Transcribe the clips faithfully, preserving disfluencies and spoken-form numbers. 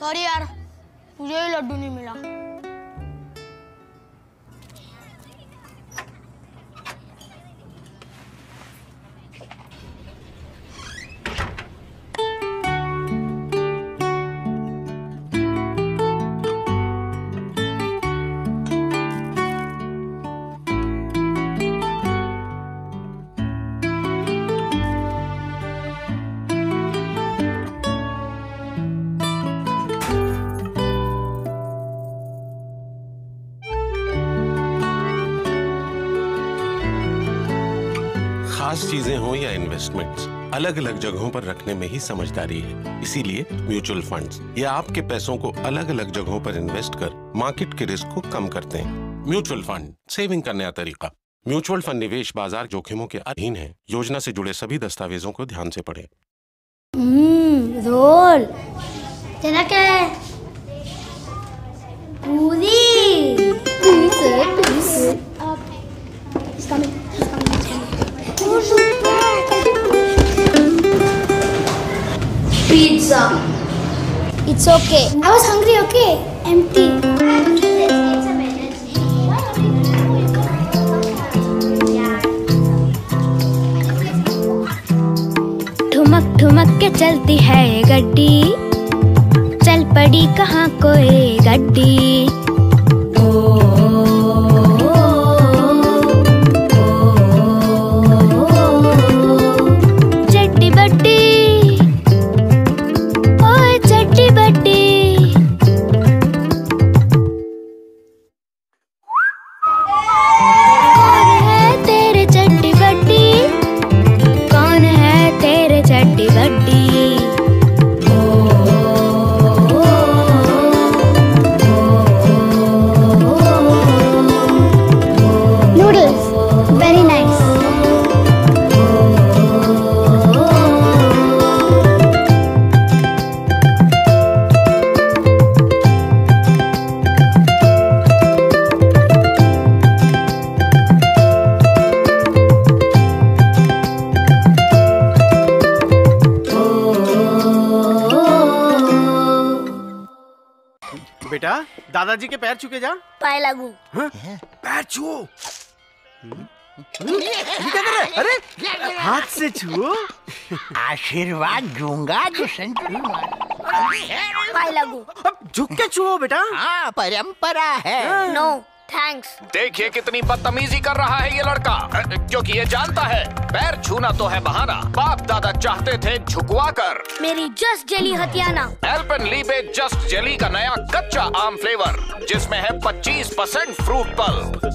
Sorry यार, मुझे ही लड्डू नहीं मिला। खास चीजें हो या इन्वेस्टमेंट्स, अलग अलग जगहों पर रखने में ही समझदारी है। इसीलिए म्यूचुअल फंड्स ये आपके पैसों को अलग अलग जगहों पर इन्वेस्ट कर मार्केट के रिस्क को कम करते हैं। म्यूचुअल फंड सेविंग का नया तरीका। म्यूचुअल फंड निवेश बाजार जोखिमों के अधीन है। योजना से जुड़े सभी दस्तावेजों को ध्यान से पढ़ें। हम्म, रोल तेरा क्या है? पूरी Pizza. It's okay. I was hungry, okay? Empty. ठुमक ठुमक के चलती है ये गड्डी, चल पड़ी कहाँ कोई गड्डी। बेटा दादाजी के पैर छूके जा। पाए लागू। हाँ? पैर छुओ। ये क्या कर रहे? अरे हाथ से छुओ। आशीर्वाद दूंगा जो सेंचुरी मार। पाए लागू। अब झुक के छुओ बेटा। हाँ परंपरा है। No thanks. देखिए कितनी बदतमीजी कर रहा है ये लड़का, क्योंकि ये जानता है पैर छूना तो है बहाना। बाप दादा चाहते थे झुकवा कर। मेरी जस्ट जेली हथियाना। एल्पेनलीबे जस्ट जेली का नया कच्चा आम फ्लेवर, जिसमें है पच्चीस परसेंट फ्रूट पल्प।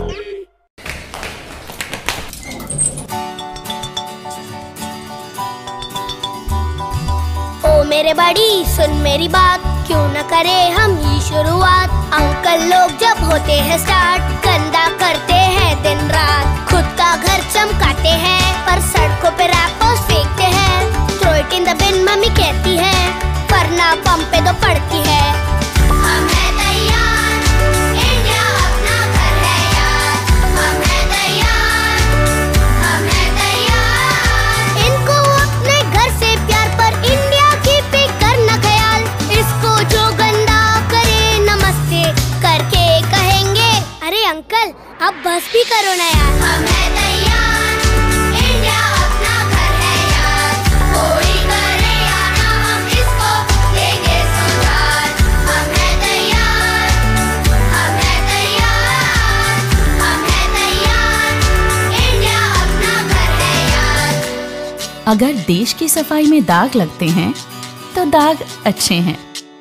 ओ मेरे बड़ी सुन मेरी बात, क्यों न करे हम ही शुरुआत। अंकल लोग जब होते हैं स्टार्ट, गंदा करते हैं दिन रात। खुद का घर चमकाते हैं, पर सड़कों पे रैपर्स फेंकते हैं। Throw it in the bin mummy कहती है, वरना बम पे तो पड़ती है। हम हैं तैयार, इंडिया अपना घर है यार। हम हैं तैयार, हम हैं तैयार। इनको अपने घर से प्यार, पर इंडिया की फिक्र न ख्याल। इसको जो गंदा करे नमस्ते करके कहेंगे, अरे अंकल अब बस भी करो ना यार। हम हैं तैयार, इंडिया अपना घर है यार। कोई करे या ना हम इसको देंगे सुधार। हम हैं तैयार, हम हैं तैयार, हम हैं तैयार, इंडिया अपना घर है यार। अगर देश की सफाई में दाग लगते हैं तो दाग अच्छे हैं।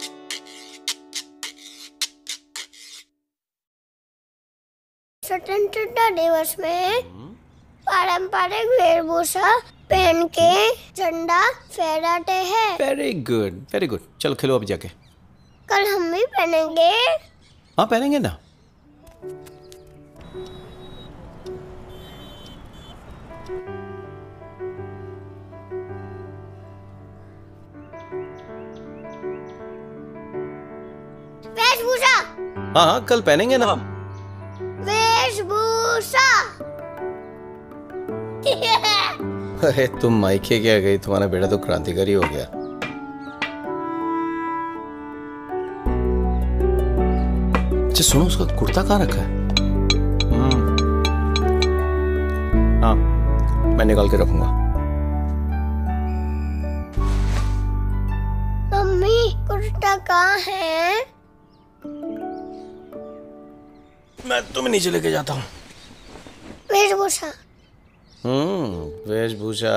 स्वतंत्रता दिवस में पारंपरिक वेशभूषा पहन के झंडा फहराते हैं। Very good very good. चलो खेलो अब जाके। कल हम भी पहनेंगे। हाँ पहनेंगे ना। वेशभूषा। हाँ हाँ कल पहनेंगे ना हम। वेशभूषा। अरे तुम मायके क्या गई, तुम्हारा बेटा तो क्रांतिकारी हो गया। अच्छा सुनो, उसका कुर्ता कहाँ रखा है? हाँ, मैं निकाल के रखूंगा। मम्मी कुर्ता कहाँ है? मैं तुम्हें नीचे लेके जाता हूँ। वेशभूषा। हम्म, वेशभूषा।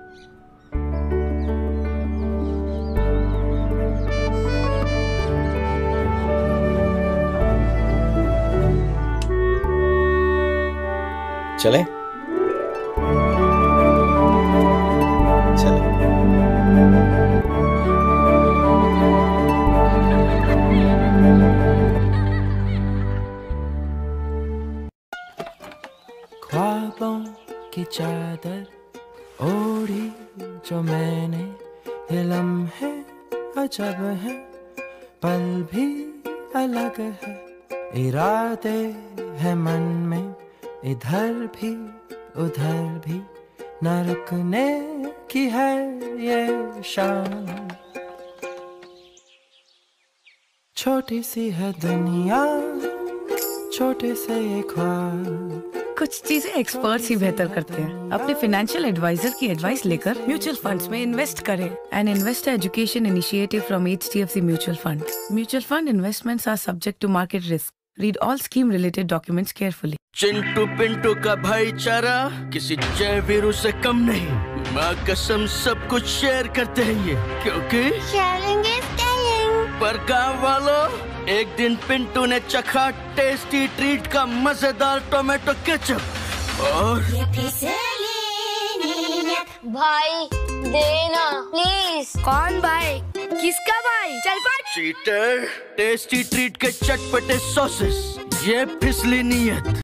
चले चले। ख्वाबों की चादर ओढ़ी जो मैंने, ये लम्हे अजब है, पल भी अलग है, इरादे है मन में, इधर भी उधर भी, न रुकने की है ये शान। छोटी सी है दुनिया, छोटे से ये ख्वाब। कुछ चीजें एक्सपर्ट्स ही बेहतर करते हैं। अपने फाइनेंशियल एडवाइजर की एडवाइस लेकर म्यूचुअल फंड्स में इन्वेस्ट करें। An investor education initiative from H D F C mutual fund. Mutual fund investments are subject to market risk. Read all scheme related documents carefully. Chintu Pintu का भाईचारा किसी जय वीरू से कम नहीं। माँ कसम सब कुछ शेयर करते हैं ये, क्योंकि Sharing is caring। पर गाँव वालों, एक दिन पिंटू ने चखा टेस्टी ट्रीट का मजेदार टोमेटो केचप और भाई देना प्लीज। कौन भाई? किसका भाई? चल पट। चीटर, टेस्टी ट्रीट के चटपटे सॉसेस, ये फिसली नीयत।